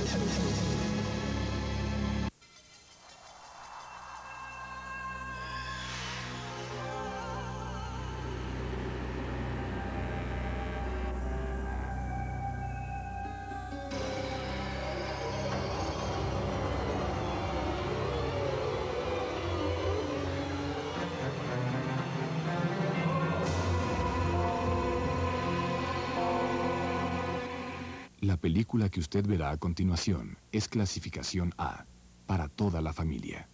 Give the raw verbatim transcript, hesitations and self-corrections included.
La película que usted verá a continuación es clasificación A, para toda la familia.